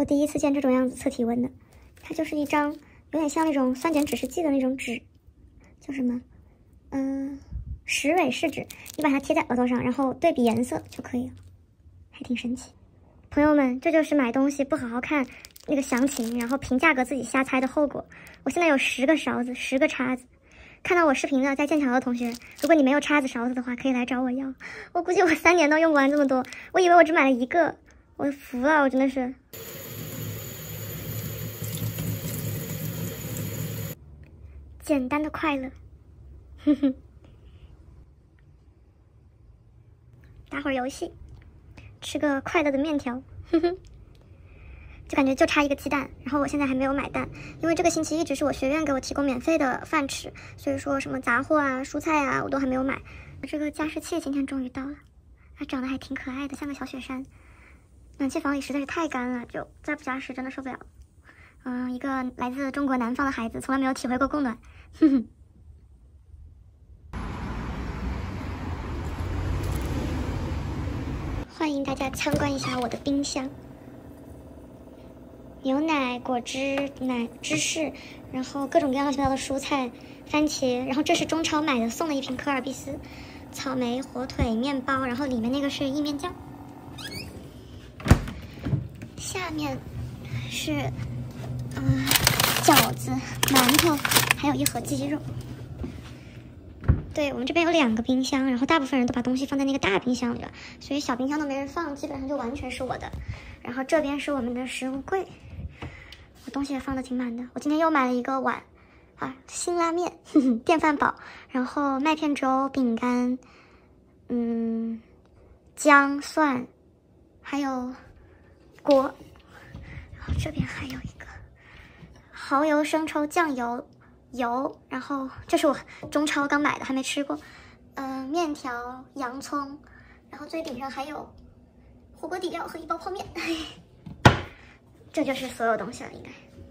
我第一次见这种样子测体温的，它就是一张有点像那种酸碱指示剂的那种纸，叫什么？石蕊试纸，你把它贴在额头上，然后对比颜色就可以了，还挺神奇。朋友们，这就是买东西不好好看那个详情，然后凭价格自己瞎猜的后果。我现在有10个勺子，10个叉子。看到我视频的在剑桥的同学，如果你没有叉子勺子的话，可以来找我要。我估计我3年都用不完这么多，我以为我只买了1个，我服了，我真的是。简单的快乐，哼哼。打会儿游戏，吃个快乐的面条，哼哼。就感觉就差一个鸡蛋，然后我现在还没有买蛋，因为这个星期一直是我学院给我提供免费的饭吃，所以说什么杂货啊、蔬菜啊，我都还没有买。这个加湿器今天终于到了，它长得还挺可爱的，像个小雪山。暖气房里实在是太干了，就再不加湿真的受不了。一个来自中国南方的孩子，从来没有体会过供暖，哼哼。欢迎大家参观一下我的冰箱。牛奶、果汁、芝士，然后各种各样乱七八糟的蔬菜、番茄，然后这是中超买的送的一瓶科尔必斯，草莓、火腿、面包，然后里面那个是意面酱。下面是饺子、馒头，还有一盒鸡肉。对，我们这边有2个冰箱，然后大部分人都把东西放在那个大冰箱里了，所以小冰箱都没人放，基本上就完全是我的。然后这边是我们的食物柜。我东西也放的挺满的，我今天又买了一个碗，辛拉面，电饭煲，然后麦片粥、饼干，姜、蒜，还有锅，然后这边还有一个蚝油、生抽、酱油、油，然后这是我中超刚买的，还没吃过，面条、洋葱，然后最顶上还有火锅底料和1包泡面。这就是所有东西了，应该。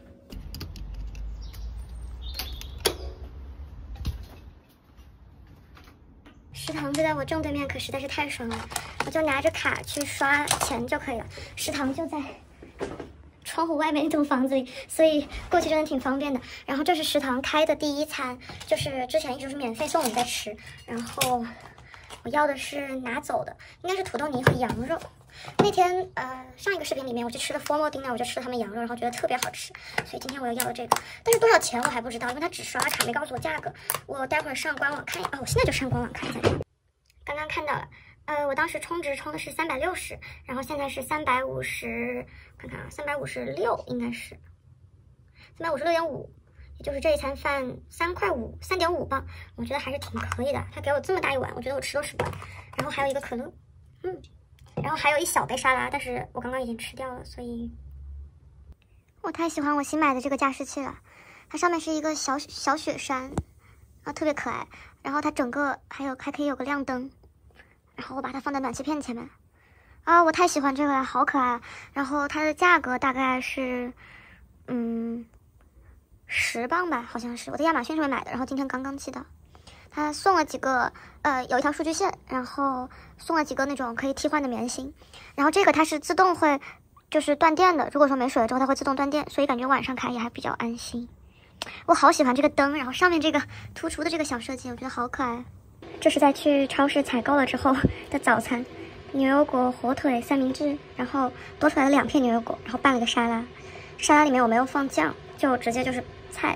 食堂就在我正对面，可实在是太爽了，我就拿着卡去刷钱就可以了。食堂就在窗户外面那栋房子里，所以过去真的挺方便的。然后这是食堂开的第1餐，就是之前一直是免费送我们在吃。然后我要的是拿走的，应该是土豆泥和羊肉。那天上一个视频里面我去吃的 formal dinner， 我就吃了他们羊肉，然后觉得特别好吃，所以今天我要的这个，但是多少钱我还不知道，因为他只刷卡没告诉我价格。我待会儿上官网看一下，我现在就上官网看一下。刚刚看到了，我当时充值充的是360，然后现在是350，看看啊，356应该是356.5，也就是这一餐饭3块5，3.5磅，我觉得还是挺可以的。他给我这么大一碗，我觉得我吃都吃不完。然后还有一个可乐，然后还有一小杯沙拉，但是我刚刚已经吃掉了，所以我太喜欢我新买的这个加湿器了。它上面是一个小雪山，特别可爱。然后它整个还可以有个亮灯，然后我把它放在暖气片前面。我太喜欢这个了，好可爱。然后它的价格大概是10磅吧，好像是我在亚马逊上面买的，然后今天刚刚寄到。他送了几个，有一条数据线，然后送了几个那种可以替换的棉芯，然后这个它是自动会就是断电的，如果说没水了之后它会自动断电，所以感觉晚上开也还比较安心。我好喜欢这个灯，然后上面这个突出的这个小设计，我觉得好可爱。这是在去超市采购了之后的早餐，牛油果、火腿、三明治，然后多出来了2片牛油果，然后拌了个沙拉。沙拉里面我没有放酱，就直接就是菜。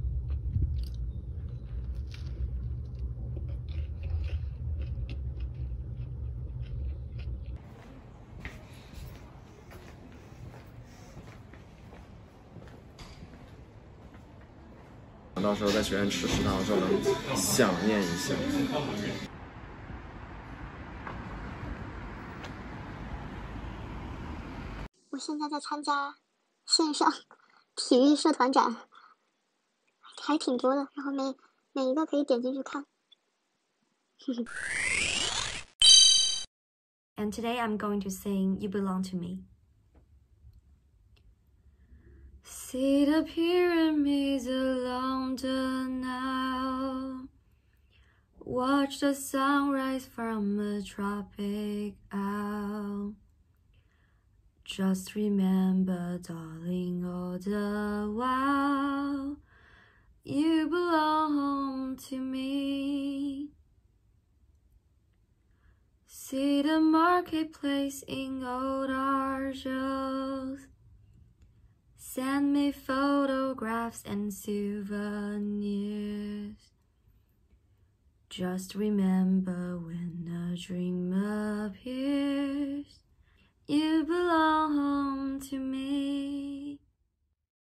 到时候在学院吃食堂的时候能想念一下。 我现在在参加线上体育社团展，还挺多的，然后每一个可以点进去看。 And today I'm going to sing You Belong to Me. See the pyramids of London now. Watch the sunrise from a tropic isle. Just remember, darling, all the while you belong to me. See the marketplace in old Argos. Send me photographs and souvenirs. Just remember, when a dream appears, you belong to me.